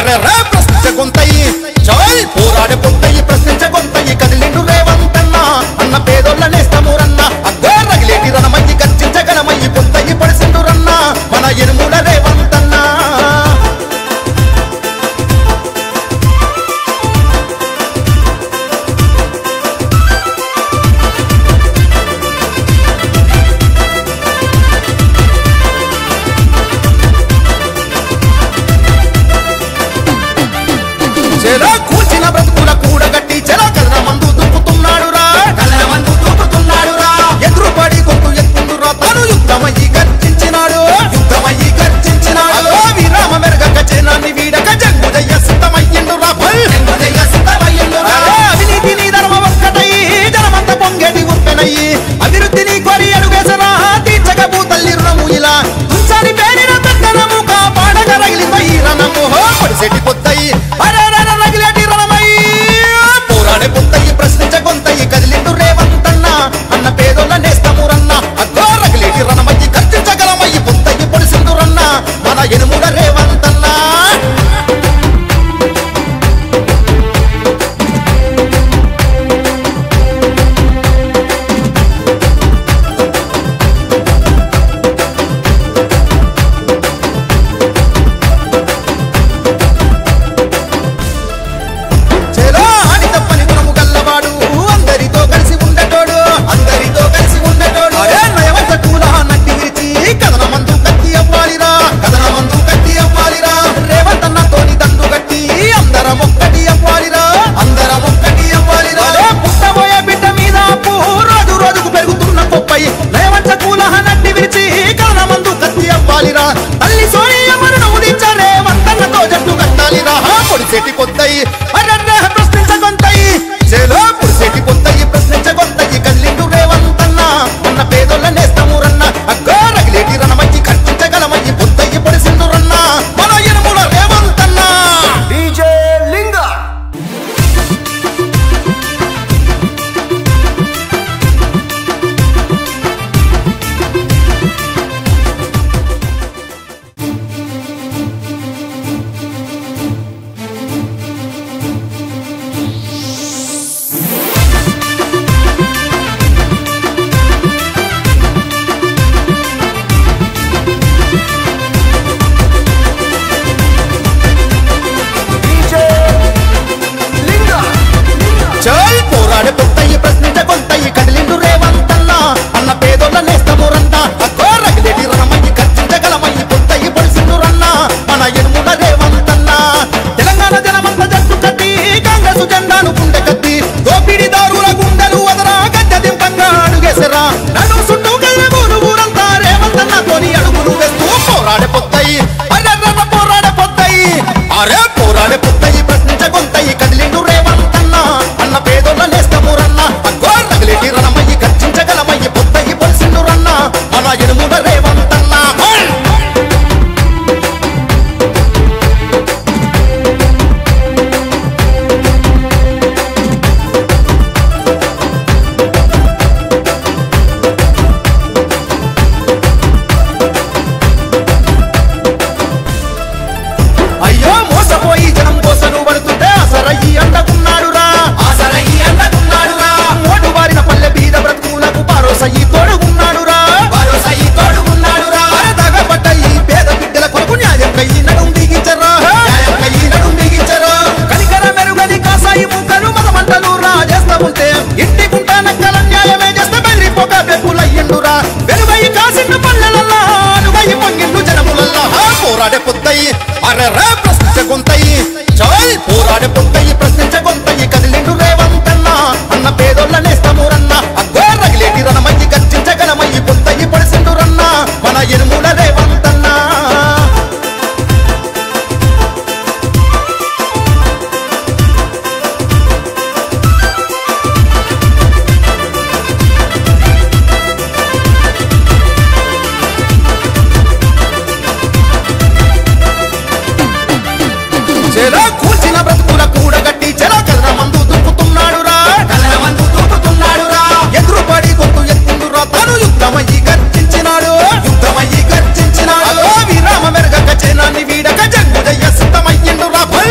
అరే రే ప్రశ్నించ గొంతయి చాయ్ పోరాడే పొంతయి ప్రశ్నించ గొంతయి కదిలిండు రేవంతన్న అన్న పేదోళ్ళ నేస్తమూరన్న అగ్గో రగిలేటి రణమయ్యి గర్జించగలమయ్యి పొంతయి పడిసిండు రన్న మన ఎనుముల రేవంతన్న చెలా కూల్చిన బ్రతుకుల కూడగట్టి చెలా కదన మందు దూకుతున్నాడురా ఎదురుపడి గొంతు ఎత్తుండురా తను యుద్ధమయ్యి గర్జించినాడు విరామ మెరగక జనాన్ని వీడక జంగుదయ్య సిద్ధమయ్యిండురా అవినీతిని ధర్మ ఒక్కటయ్యి జనమంత పొంగేటి ఉప్పెనయ్యి అభివృద్ధిని కొరి అడుగేసరా తీర్చక భూతల్లి రుణము ఇలా తుంచని పేరిన తగ్గనము కాపాడక రగిలిపోయి రణము పొడిసెట్టి పొత్తయి ప్రశ్నించ గొంతయి కదిలిండు రేవంతన్న అన్న పేదోళ్ళ నేస్తమూరన్న అగ్గో రగిలేటి రణమయ్యి గర్జించగలమయ్యి పొంతయ్యి పొడిసిండు రన్న మన ఎనుముల రేవంతన్న తల్లి సోనియా మరణం ఉదించరే వంతన్నతో జట్టు కట్టాలిరా పొడిసేటి పొద్దయి అర్రర్ర ప్రశ్నించ గొంతయి చేలో పొడిసేటి పొద్దయి ప్రశ్నించ గొంతయి కదిలిండు రేవంతన్న అన్న పేదోళ్ళ నేస్తమూరన్న అగ్గో రగిలేటి రణమయ్యి ఖర్చించగలమయ్యి పొద్దయి పొడిసిండు రన్న మన ఎనుముల రేవంతన్న డీజే లింగ చాయ్ పోరాడే పొంతయి ప్రశ్నించ గొంతయి కదిలిండు రేవంతన్న అన్న పేదోళ్ళ నేస్తమూరన్న అగ్గో రగిలేటి రణమయ్యి గర్జించగలమయ్యి పొంతయి పొడిసిండు రన్న మన ఎనుముల రేవంతన్న తెలంగాణ జనమంత జట్టు కట్టి కాంగ్రెసు జెండాను గుండె కత్తి దోపిడీదారుల గుండెలు వదరా గద్దె దింపంగా అడుగేసరా నన్ను చుట్టూ కళ్ళ ఊరంతా రేవంతన్న తోని అడుగులు వేస్తూ పోరాడే పొంతయి అర్రర్ర పోరాడే పొంతయి అరే పోరాడే పొంతయి ప్రశ్నించ గొంతయి కదిలిండు రేవంతన్న అన్న పేదోళ్ళ నేస్తమూరన్న అగ్గో రగిలేటి రణమయ్యి గర్జించగలమయ్యి పొద్దయి పొడిసిండు రన్న మన ఎనుముల రేవంతన్న అయ్యో మోసపోయి జనం కోసను పడుతుంటే అసరయ్యి అండకున్నాడురా మోటు బారిన పల్లె బీద బ్రతుకులకు భరోసయ్యి తోడుగున్నాడురా దగబడ్డ ఈ పేద బిడ్డల కొరకు న్యాయం కయ్యి నడుం బిగించరా కనికర మెరుగని కాసాయి ముక్కలు మదమంటలు రాజేస్తా ఉంటే ఇంటి గుంట నక్కల న్యాయమే చేస్తే బెదిరిపోక బెప్పులయ్యిండురా వెలుగయ్యి కాసిండు పల్లెలల్లా అనుగయ్యి పొంగిండు జనములల్లా పోరాడే పొద్దయి అర్రర్ర ప్రశ్నించ గొంతయి చాయ్ పోరాడే పొంతయి ప్రశ్నించ గొంతయి కదిలిండు రేవంతన్న అన్న పేదోళ్ళ నేస్తమూరన్న అగ్గో రగిలేటి రణమయ్యి గర్జించగలమయ్యి పొంతయి పొడిసిండు రన్న మన ఎనుముల రేవంతన్న చెలా కూల్చిన బ్రతుకుల కూడగట్టి చెలా కదన మందు దూకుతున్నాడురా ఎదురుపడి గొంతు ఎత్తుండురా తను యుద్ధమయ్యి గర్జించినాడు విరామ మెరగక జనాన్ని వీడక జంగుదయ్య సిద్ధమయ్యిండురా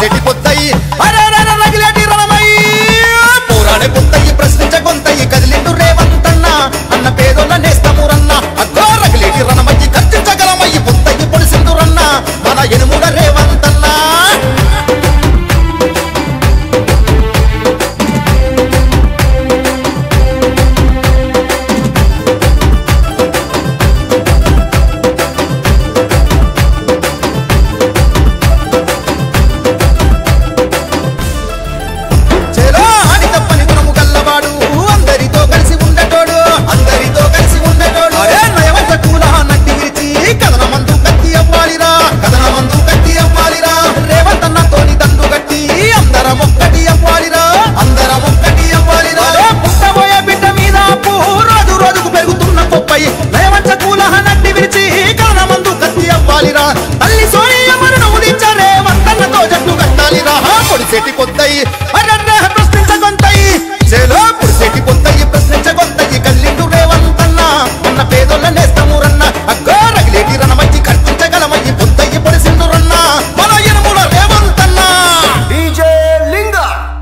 పొడిసెటి పొద్దయి అరే రగిలేటి రణమయ్యి పోరాడే పొద్దయి ప్రశ్నించ గొంతయి కదిలిండు రేవంతన్న అన్న పేదోళ్ళ నేస్తమురన్న అగ్గో రగిలేటి రణమయ్యి ఖర్చించగలమయ్యి పొద్దయి పొడిసిందురన్న మన ఎనుముల రేవంతన్న పొడిసెటి పొద్దయి అర్రర్ర ప్రశ్నించ గొంతయి చేలో పొడిసెటి పొద్దయి ప్రశ్నించ గొంతయి కదిలిండు రేవంతన్న ఉన్న పేదోళ్ళ నేస్తమురన్న అగ్గో రగిలేటి రణమయ్యి ఖర్చించగలమయ్యి పొద్దయి పొడిసిందురన్న మన ఎనుముల రేవంతన్న డీజే లింగ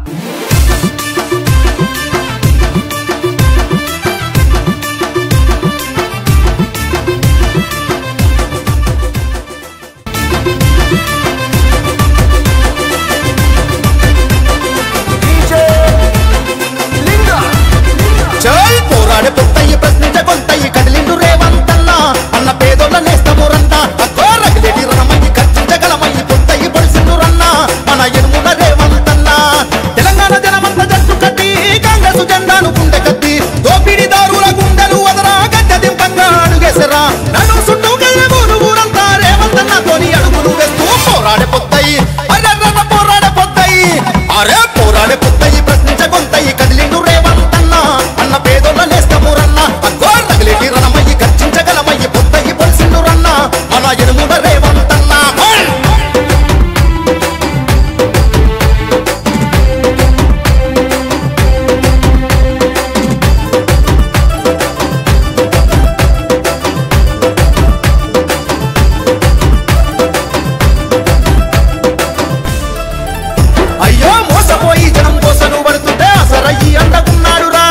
పోరాడే పొద్దయి ప్రశ్నించ గొంతయి కదిలిండు రేవంతన్న అన్న పేదోళ్ళ నేస్తమురన్న అగ్గో రగిలేటి రణమయ్యి ఖర్చించగలమయ్యి పొద్దయి పొడిసిందురన్న మన ఎనుముల రేవంతన్న తెలంగాణ జనమంత జట్టు కట్టి కాంగ్రెసు జెండాను గుండె కట్టి దోపిడీదారుల గుండెలు వదరా గడ్డ దింపంగా అడుగేసరా నన్ను చుట్టూ గల్లగూరు ఊరంతా రేవంతన్న తోని అడుగులు వేస్తూ పోరాడే పొద్దయి అర్రర్ర పోరాడే పొద్దయి అరే పోరాడే పొద్దయి ప్రశ్నించ గొంతయి కదిలిండు రేవంతన్న అన్న పేదోళ్ళ నేస్తమురన్న అగ్గో రగిలేటి రణమయ్యి ఖర్చించగలమయ్యి పొద్దయి పొడిసిందురన్న మన ఎనుముల రేవంతన్న అయ్యో మోసపోయి జనం కోసను పడుతుంటే అసరయ్యి అండకున్నాడురా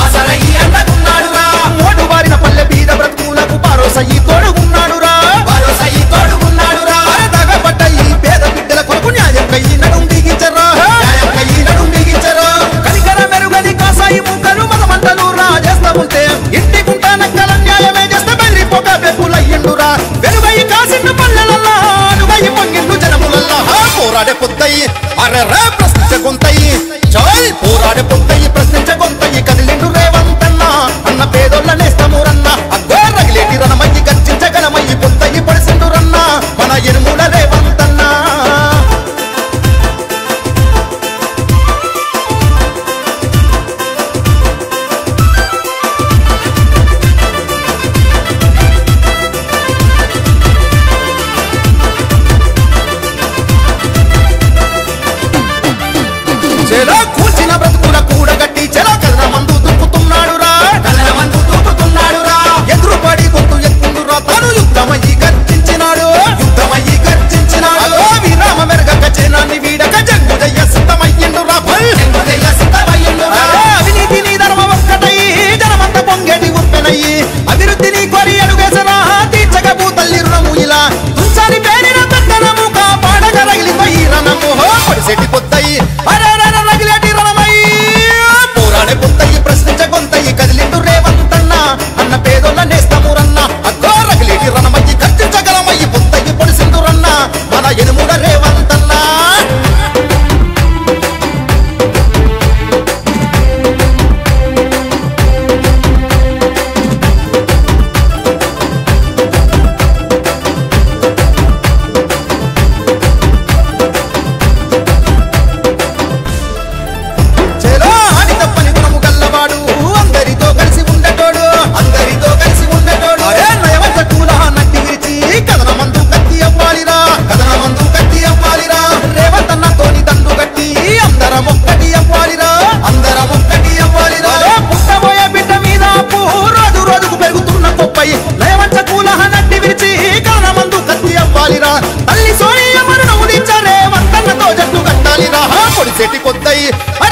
మోటు బారిన పల్లె బీద బ్రతుకులకు భరోసయ్యి తోడుగున్నాడురా దగపడ్డ ఈ పేద బిడ్డల కొరకు న్యాయం కయ్యి నడుం బిగించరా కనికర మెరుగని కాసాయి ముక్కలు మదమంటలు రాజేస్తా ఉంటే ఇంటి గుంట నక్కల న్యాయమే చేస్తే బెదిరిపోక బెప్పులయ్యిండురా వెలుగై కాసిన్ను పల్లెలల్లా అనుగై పొంగిండు జనములల్లా పోరాడే పొద్దయి అరెర్ర ప్రశ్నించ గొంతయి చాయ్ పోరాడే పొద్దయి ప్రశ్నించ గొంతయి కదిలిండు రేవంతన్న అన్న పేదోళ్ళ నేస్తమురన్న అగ్గో రగిలేటి రణమయ్యి గర్జించగలమయ్యి పొద్దయి పొడిసిండురన్న మన ఎనుముల రేవంతన్న చెలో కూల్చిన బ్రతుకుల కూడగట్టి చెలో కదన మందు దూకుతున్నాడురా ఎదురుపడి గొంతు ఎత్తుండురా తాను యుద్ధమయ్యి గర్జించినాడు విరామ మెరగక చేనాన్ని వీడక జంగుదయ్య సిద్ధమయ్యిండురా అవినీతిని ధర్మ ఒక్కటయ్యి జనమంత పొంగేటి ఉప్పెనయ్యి అభివృద్ధిని కొరి అడుగేసరా తీర్చక భూతల్లి రుణము ఇలా తుంచారి పేరిన తండనము కాపాడక రగిలిపోయి రణము పొడిసెటి పొద్దయి రగిలేటి రణమయ్యి పోరాడే పొద్దయి ప్రశ్నించ గొంతయి కదిలిండు రేవంతన్న అన్న పేదోళ్ళ నేస్తమురన్న అగ్గో రగిలేటి రణమయ్యి ఖర్చించగలమయ్యి పొద్దయి పొడిసిందురన్న మన ఎనుముల రేవంతన్న పొడిసేటి కొద్దయి